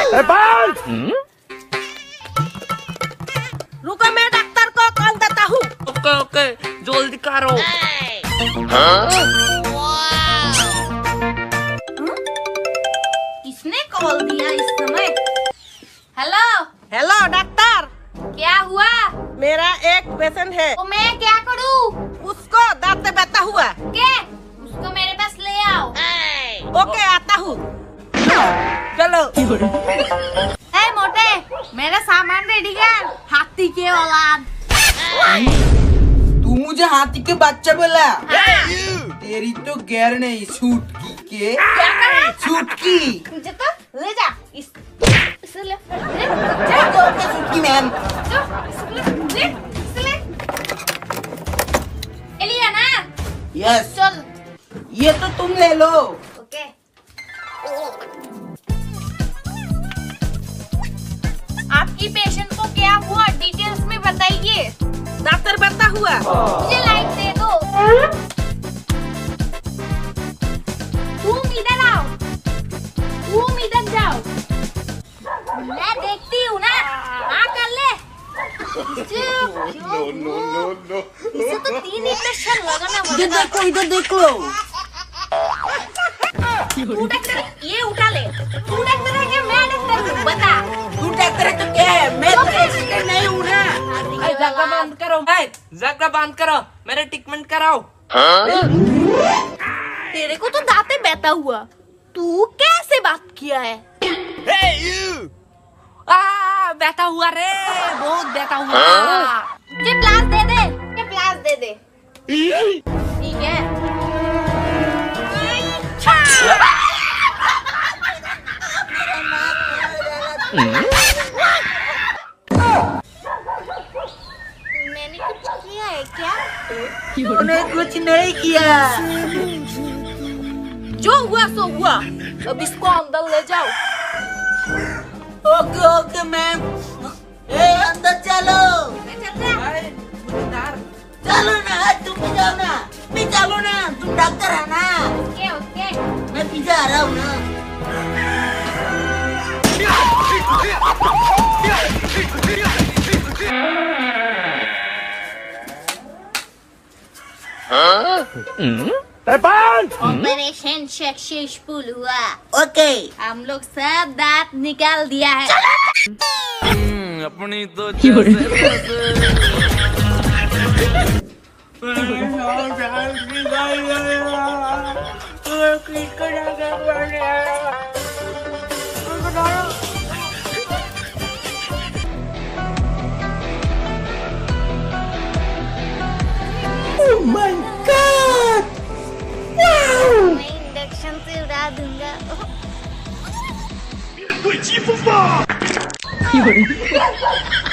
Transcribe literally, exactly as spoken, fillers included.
रुको, मैं डॉक्टर को कॉल देता हूँ। ओके ओके, जल्दी करो। किसने कॉल दिया इस समय? हेलो हेलो डॉक्टर, क्या हुआ? मेरा एक पेशेंट है। तो मैं क्या करूँ? उसको दांत से बहता हुआ। के? उसको मेरे पास ले आओ। ओके, आता हूँ। चलो। ए मोटे, मेरा सामान रेडी कर। हाथी के औलाद। तू मुझे हाथी के बच्चा बोला? हाँ। तेरी तो गैर नहीं, छूट की के क्या करा? छूट की मुझे तो ले जा। इस इसे ले, ले, जा तो क्या छूट की मैम? जो, इसे ले, ले, इसे ले। ले लिया ना? यस। चल। ये तो तुम ले लो। ओके। आपकी पेशेंट को क्या हुआ, डिटेल्स में बताइए। दांत से बहता हुआ। मुझे लाइट दे दो। तुम इधर आओ, तुम इधर जाओ। मैं देखती हूँ ना। हाँ कर ले। इसे नो नो नो नो इसे तो तीन इंजेक्शन लगाना इधर पड़ेगा। देखो, इधर देखो। तू डॉक्टर, ये उठा ले। तू डॉक्टर है क्या? मैं डॉक्टर हूँ, बता। तू डॉक्टर है तो क्या है? मैं तो पेशेंट नहीं हूँ ना। ए, जगह बंद करो। ए, जगह बंद करो, मेरे ट्रीटमेंट कराओ। तेरे को तो दांते बहता हुआ, तू कैसे बात किया है? आ, बैठा हुआ रे, बहुत बैठा हुआ। मुझे प्लास दे दे, मुझे प्लास दे दे। ठीक है। मैंने कुछ किया है क्या? तूने कुछ नहीं किया। जो हुआ सो हुआ, अब इसको अंदर ले जाओ। Okay okay ma'am. ए अंदर चलो। चलो ना, तुम भी जाओ ना। भी चलो ना, तुम डॉक्टर है ना। Okay okay. मैं पीछे आ रहा हूँ ना। ऑपरेशन सक्सेसफुल हुआ। ओके। हम लोग सब दांत निकाल दिया है। अपनी तो Oh my God! Wow! मैं इंजेक्शन से उड़ा दूंगा। 对，疾风吧！